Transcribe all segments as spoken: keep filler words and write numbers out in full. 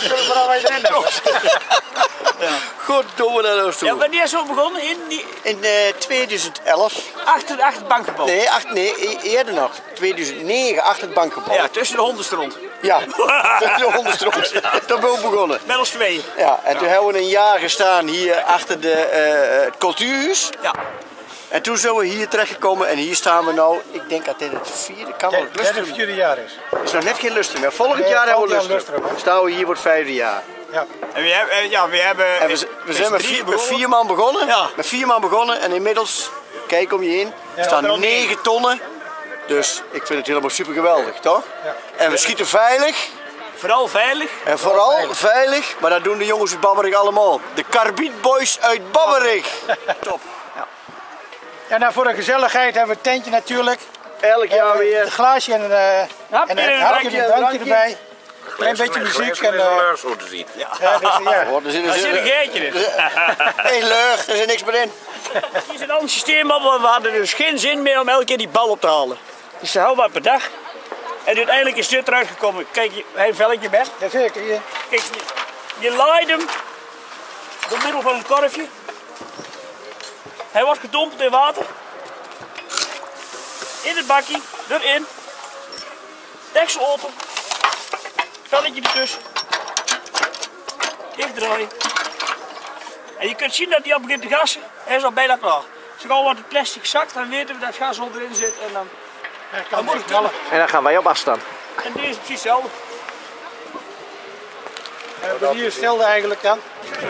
vooral wij erin hebben. Goddomme naar ons toe. Ja, wanneer is het begonnen? In, die... In uh, tweeduizend elf. Achter, achter het bankgebouw? Nee, acht, nee, e eerder nog. tweeduizend negen, achter het bankgebouw. Ja, tussen de hondenstront. Ja, tussen de hondenstront. Daar ben ik begonnen. Met ons twee. Ja, en toen hebben we een jaar gestaan hier achter de, uh, het cultuurhuis. Ja. En toen zijn we hier terechtgekomen en hier staan we nou, ik denk dat dit het vierde, kan wel het lustrum. Het vierde jaar is. Het is nog net geen lustrum, maar volgend Nee, jaar hebben we volgend jaar lustrum. lustrum, Staan we hier voor het vijfde jaar. Ja. En we hebben, ja, we hebben... En we, we zijn met vier, met vier man begonnen. Ja. Met vier man begonnen en inmiddels, kijk om je heen, er Ja, staan negen tonnen. Dus ik vind het helemaal super geweldig, toch? Ja. En we schieten veilig. Vooral veilig. En vooral veilig. veilig, maar dat doen de jongens uit Babberich allemaal. De Karbiet Boys uit Babberich. Top. Ja. Ja, nou voor de gezelligheid hebben we het tentje natuurlijk. Elk jaar Uh, weer. Een glaasje en, uh, en een hapje en een drankje erbij. Een beetje muziek en... Uh, zo te zien. Ja. ja, dus, ja. Oh, er zit Daar zit een een geitje in. Hé, leug, er zit niks meer in. Hier is een ander systeem, maar we hadden dus geen zin meer om elke keer die bal op te halen. Dus ze houden maar per dag. En uiteindelijk is dit eruit gekomen. Kijk, hij heeft een velletje weg. Jazeker, hier. Kijk, je, je laait hem door middel van een korfje. Hij wordt gedompeld in water. In het bakje, erin. Deksel open. Velletje ertussen. Dichtdraaien. En je kunt zien dat hij al begint te gassen. Hij is al bijna klaar. Zodra wat het plastic zakt, dan weten we dat het gas erin zit. En dan, Ja, dan moet het knallen. En dan gaan wij op afstand. En deze is precies hetzelfde. Uh, hier stelde eigenlijk dan.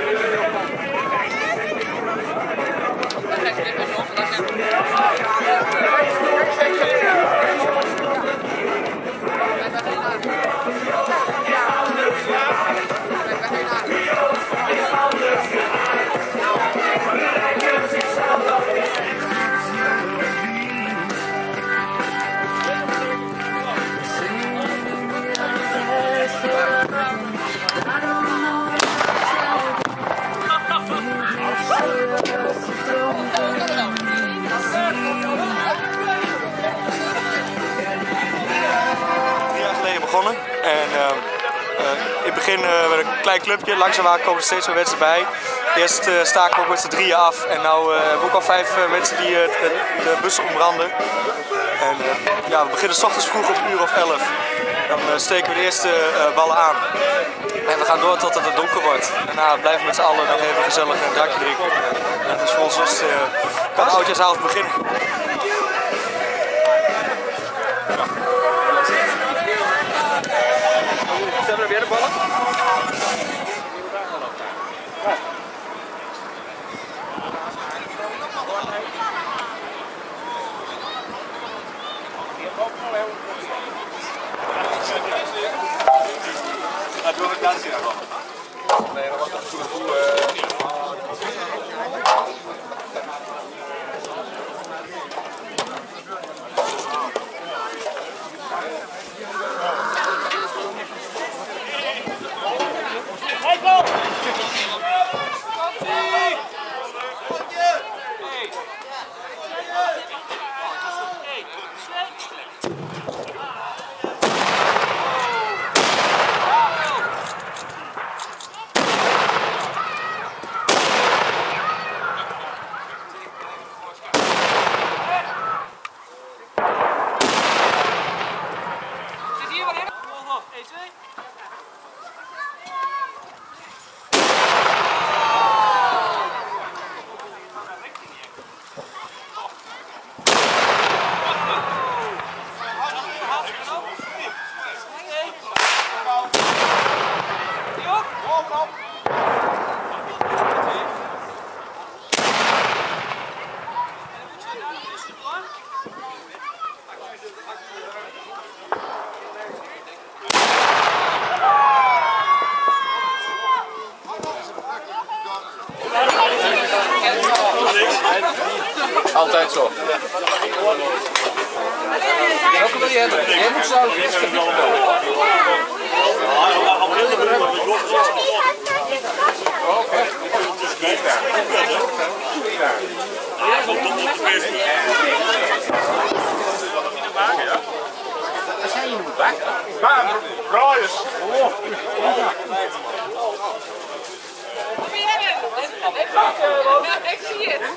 En uh, uh, in het begin uh, werd een klein clubje, langzaamaan komen er steeds meer mensen bij. Eerst uh, staken we ook met z'n drieën af en nu uh, hebben we ook al vijf uh, mensen die uh, de, de bussen ombranden. En uh, ja, we beginnen 's ochtends vroeg om een uur of elf. Dan uh, steken we de eerste uh, ballen aan. En we gaan door totdat het donker wordt. En daarna blijven we met z'n allen nog even gezellig een drankje drinken. En dus voor ons is, uh, kan oudjaarsavond beginnen. Zijn er weer de ballen? Dat doe ik naast je dan wel. Nee, dat was toch goed gevoel. Altijd zo. Welke wil je hebben? Jij moet zo. Oké. Dat zijn je moet bakken. Braaiers. Ik zie het.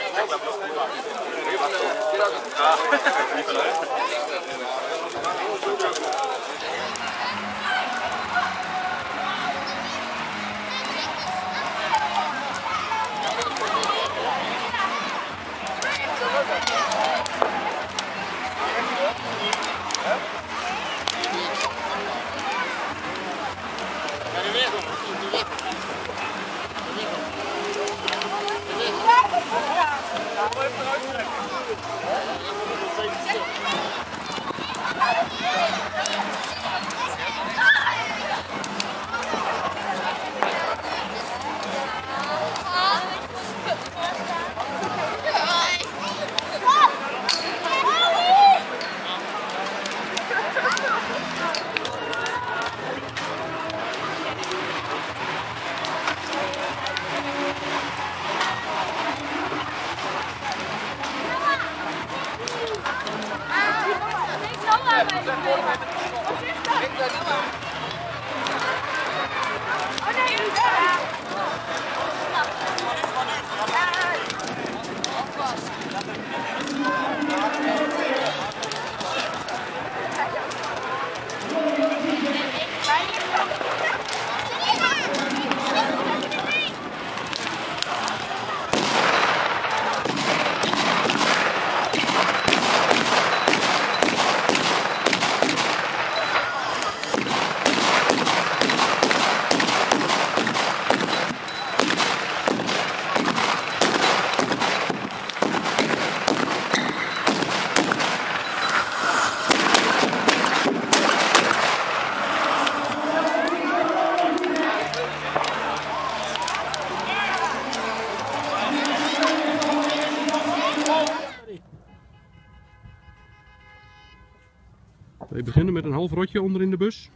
We beginnen met een half rotje onder in de bus.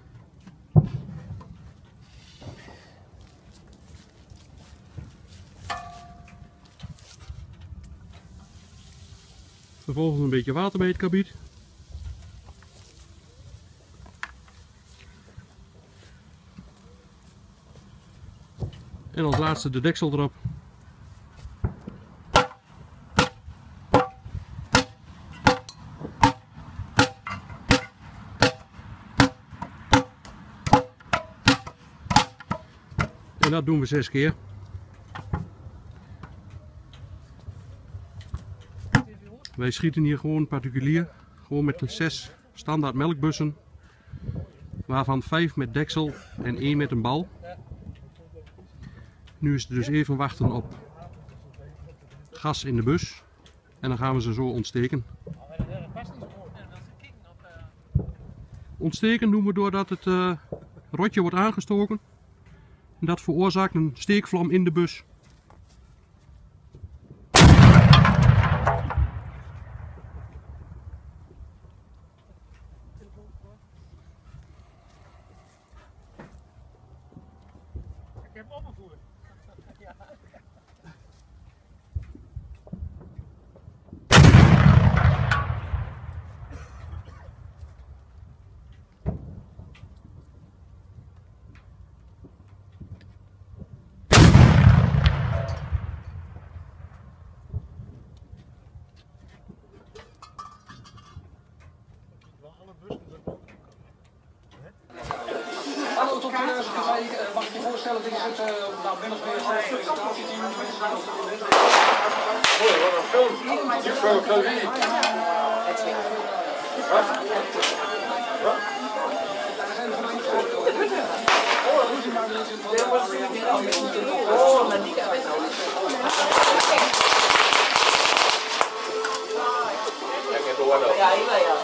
Vervolgens een beetje water bij het kabiet. En als laatste de deksel erop. En dat doen we zes keer. Wij schieten hier gewoon particulier, gewoon met zes standaard melkbussen, waarvan vijf met deksel en één met een bal. Nu is het dus even wachten op gas in de bus en dan gaan we ze zo ontsteken. Ontsteken doen we doordat het uh, rotje wordt aangestoken. En dat veroorzaakt een steekvlam in de bus. Ik heb opgevoerd. Hallo tot uh, mag ik je voorstellen, dit is het uh, nou, min of meer het presentatieteam. Mooi, wat een film. Die film kan wie? Ja, ja, ja.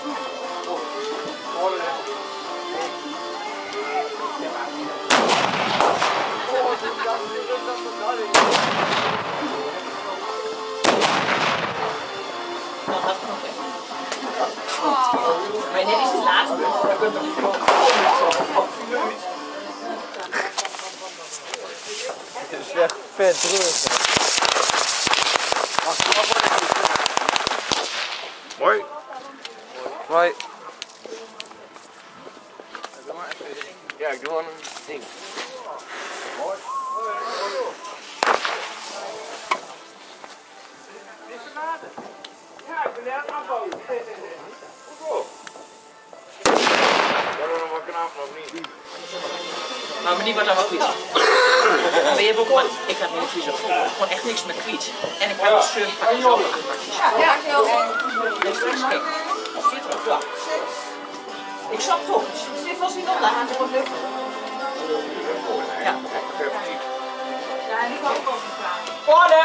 Maar dit is het laatste. Het is echt vet druk. Mooi. Mooi. Ja, ik doe een Ja, ik ben net afbouwen. Maar meneer, wat dan ook weer. Maar je hebt ook, want ik had niet zo gewoon echt niks met kwiet. En ik had dus zeven pakjes over, acht pakjes. Ja, heel goed. Dat is best gek. Dat zit erop, ja. Ik snap het ook. Dit was niet online, het wordt leuk. Ja. Ja, en die kan ook over vragen. Orde!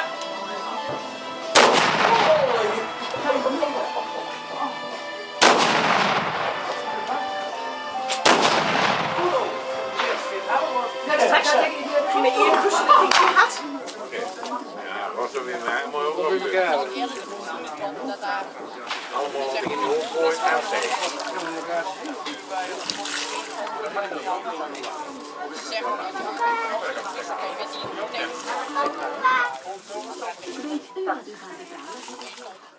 Straks ging de eerder tussen de ding gehad. Ja, was er weer mij. Mooi ook nog elkaar. Allemaal in de hoofdgooi aansteken. Weet u wat u gaat betalen?